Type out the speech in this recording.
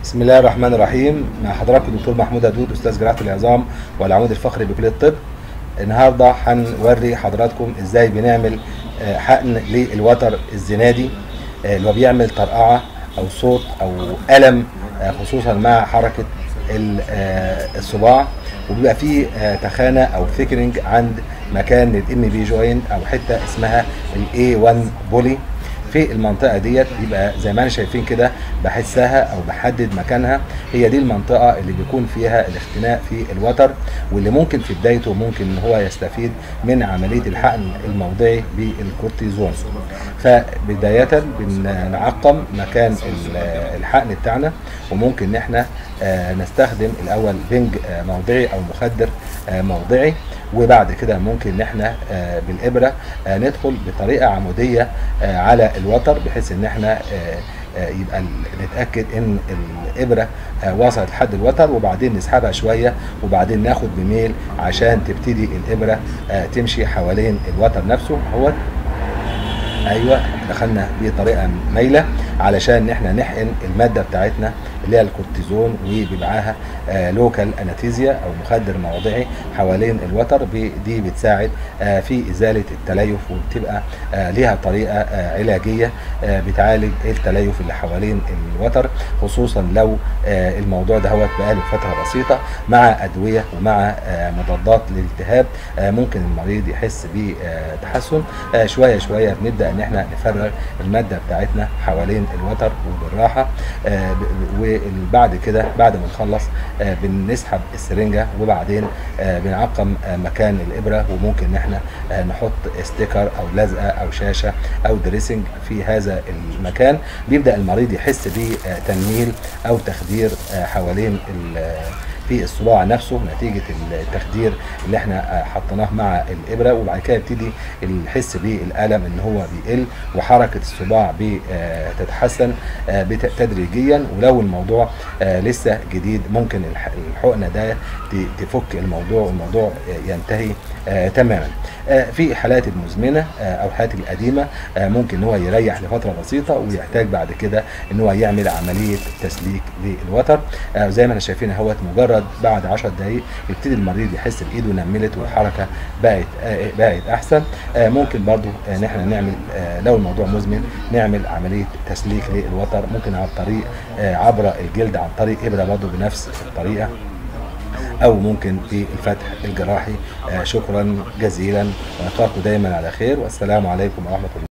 بسم الله الرحمن الرحيم. مع حضراتكم الدكتور محمود هدود، استاذ جراحه العظام والعمود الفقري بكليه الطب. النهارده هنوري حضراتكم ازاي بنعمل حقن للوتر الزنادي اللي هو بيعمل طرقعه او صوت او الم، خصوصا مع حركه الصباع، وبيبقى فيه تخانه او ثيكننج عند مكان الام بي جوينت او حته اسمها الاي 1 بولي. في المنطقه ديت يبقى زي ما احنا شايفين كده بحسها او بحدد مكانها. هي دي المنطقه اللي بيكون فيها الاختناق في الوتر، واللي ممكن في بدايته ممكن ان هو يستفيد من عمليه الحقن الموضعي بالكورتيزون. فبدايه بنعقم مكان الحقن بتاعنا، وممكن ان احنا نستخدم الاول بنج موضعي او مخدر موضعي، وبعد كده ممكن ان احنا بالابره ندخل بطريقه عموديه على الوتر، بحيث ان احنا يبقى نتاكد ان الابره وصلت لحد الوتر، وبعدين نسحبها شويه، وبعدين ناخد بميل عشان تبتدي الابره تمشي حوالين الوتر نفسه اهوت. ايوه، دخلنا بطريقه مايله علشان ان احنا نحقن الماده بتاعتنا اللي هي الكورتيزون، وبيبعاها لوكال انستيزيا او مخدر موضعي حوالين الوتر. دي بتساعد في ازاله التليف، وبتبقى ليها طريقه علاجيه بتعالج التليف اللي حوالين الوتر، خصوصا لو الموضوع ده بقاله فتره بسيطه مع ادويه ومع مضادات للالتهاب. ممكن المريض يحس بتحسن شويه شويه. بنبدا ان احنا نفرغ الماده بتاعتنا حوالين الوتر وبالراحه، وبعد كده بعد ما نخلص بنسحب السرنجه، وبعدين بنعقم مكان الابره، وممكن ان احنا نحط ستيكر او لزقه او شاشه او دريسنج في هذا المكان. بيبدا المريض يحس بتنميل او تخدير حوالين في الصباع نفسه نتيجه التخدير اللي احنا حطيناه مع الابره، وبعد كده يبتدي يحس بالالم ان هو بيقل، وحركه الصباع بتتحسن تدريجيا. ولو الموضوع لسه جديد ممكن الحقنه ده تفك الموضوع والموضوع ينتهي تماما. في حالات المزمنه او الحالات القديمه ممكن ان هو يريح لفتره بسيطه، ويحتاج بعد كده ان هو يعمل عمليه تسليك للوتر. زي ما احنا شايفين اهوت، مجرد بعد 10 دقائق يبتدي المريض يحس بايده نملت والحركه بقت احسن. ممكن برضو ان احنا نعمل لو الموضوع مزمن نعمل عمليه تسليك للوتر، ممكن عن طريق عبر الجلد، عن طريق ابره برضو بنفس الطريقه، او ممكن في الفتح الجراحي. شكرا جزيلا، ونلقاكم دايما على خير، والسلام عليكم ورحمه الله.